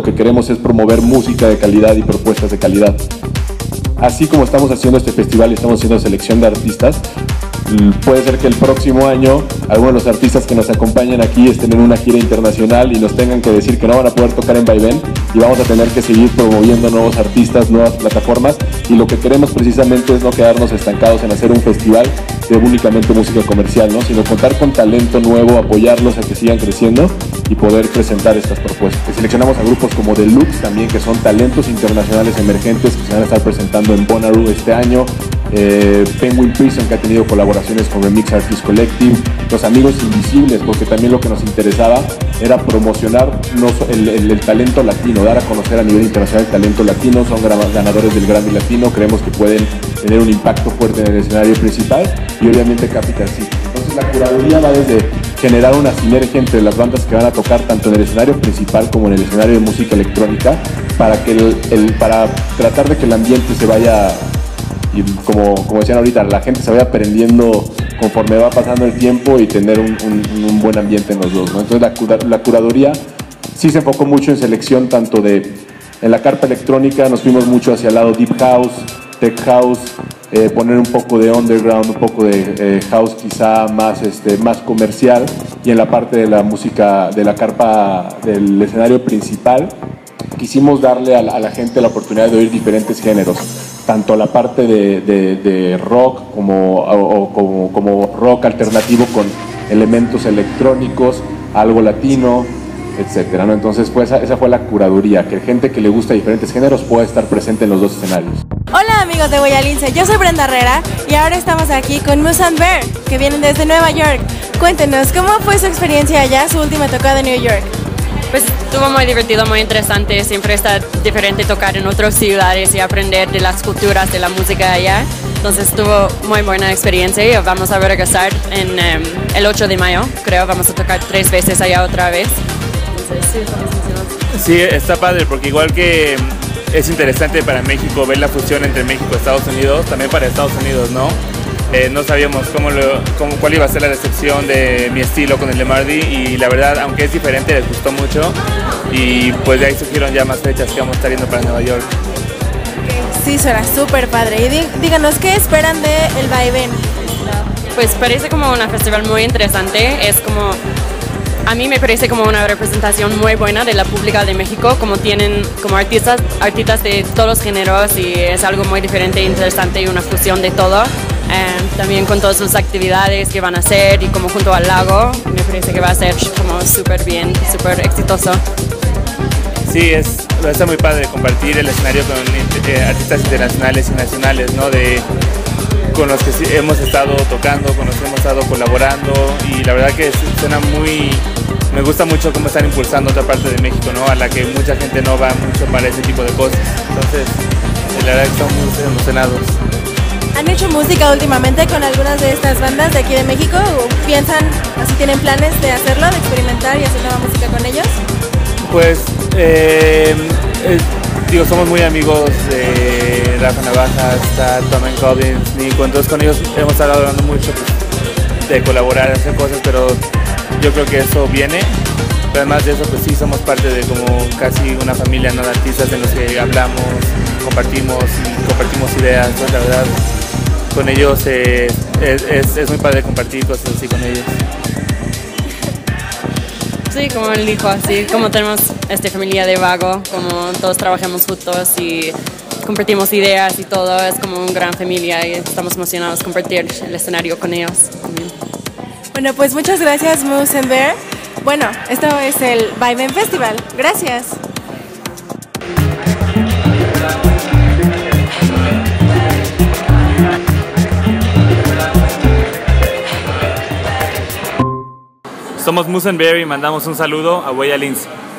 que queremos es promover música de calidad y propuestas de calidad. Así como estamos haciendo este festival y estamos haciendo selección de artistas, puede ser que el próximo año algunos de los artistas que nos acompañan aquí estén en una gira internacional y nos tengan que decir que no van a poder tocar en Vaivén, y vamos a tener que seguir promoviendo nuevos artistas, nuevas plataformas, y lo que queremos precisamente es no quedarnos estancados en hacer un festival de únicamente música comercial, ¿no? Sino contar con talento nuevo, apoyarlos a que sigan creciendo y poder presentar estas propuestas. Seleccionamos a grupos como Deluxe también, que son talentos internacionales emergentes que se van a estar presentando en Bonnaroo este año. Penguin Prison, que ha tenido colaboraciones con Remix Artists Collective, Los Amigos Invisibles, porque también lo que nos interesaba era promocionar el talento latino, dar a conocer a nivel internacional el talento latino. Son ganadores del Grammy Latino, creemos que pueden tener un impacto fuerte en el escenario principal, y obviamente Capital City. Entonces la curaduría va desde generar una sinergia entre las bandas que van a tocar tanto en el escenario principal como en el escenario de música electrónica, para tratar de que el ambiente se vaya, y como decían ahorita, la gente se vaya aprendiendo conforme va pasando el tiempo y tener un buen ambiente en los dos, ¿no? Entonces la curaduría sí se enfocó mucho en selección, tanto en la carpa electrónica nos fuimos mucho hacia el lado Deep House, Tech House, poner un poco de underground, un poco de house quizá más comercial, y en la parte de la música, de la carpa del escenario principal, quisimos darle a la gente la oportunidad de oír diferentes géneros, tanto la parte de rock como rock alternativo con elementos electrónicos, algo latino, etcétera, ¿no? Entonces esa fue la curaduría, que gente que le gusta diferentes géneros pueda estar presente en los dos escenarios. Hola amigos de Huella Lince, yo soy Brenda Herrera y ahora estamos aquí con Moose and Bear, que vienen desde Nueva York. Cuéntenos, ¿cómo fue su experiencia allá, su última tocada en New York? Pues estuvo muy divertido, muy interesante. Siempre está diferente tocar en otras ciudades y aprender de las culturas, de la música allá. Entonces estuvo muy buena experiencia y vamos a regresar en el 8 de mayo, creo. Vamos a tocar 3 veces allá otra vez. Entonces sí, estamos emocionados. Sí, está padre porque igual que es interesante para México ver la fusión entre México y Estados Unidos, también para Estados Unidos, ¿no? No sabíamos cuál iba a ser la recepción de mi estilo con el de Mardi, y la verdad, aunque es diferente, les gustó mucho, y pues de ahí surgieron ya más fechas que vamos a estar yendo para Nueva York. Sí, suena súper padre. Y díganos, ¿qué esperan del Vaivén? Pues parece como un festival muy interesante. Es como, a mí me parece como una representación muy buena de la pública de México, como tienen como artistas de todos los géneros, y es algo muy diferente e interesante y una fusión de todo. También con todas sus actividades que van a hacer y como junto al lago, me parece que va a ser como súper bien, súper exitoso. Sí, está muy padre compartir el escenario con artistas internacionales y nacionales, ¿no? Con los que hemos estado tocando, con los que hemos estado colaborando, y la verdad que suena me gusta mucho cómo están impulsando otra parte de México, ¿no? A la que mucha gente no va mucho para ese tipo de cosas. Entonces, la verdad que estamos muy emocionados. ¿Han hecho música últimamente con algunas de estas bandas de aquí de México? ¿O piensan, así tienen planes de hacerlo, de experimentar y hacer nueva música con ellos? Pues, somos muy amigos de Rafa Navajas, está Tom Collins, Nico, entonces con ellos hemos estado hablando mucho de colaborar, hacer cosas, pero yo creo que eso viene. Pero además de eso, pues sí, somos parte de como casi una familia, ¿no? De artistas en los que hablamos, compartimos ideas, ¿no? La verdad, con ellos es muy padre compartir cosas así con ellos. Sí, como él dijo, así como tenemos esta familia de Vago, como todos trabajamos juntos y compartimos ideas y todo, es como una gran familia y estamos emocionados de compartir el escenario con ellos también. Bueno, pues muchas gracias Moose and Bear. Bueno, esto es el Vaivén Festival. Gracias. Somos Moose and Bear y mandamos un saludo a Huella Lince.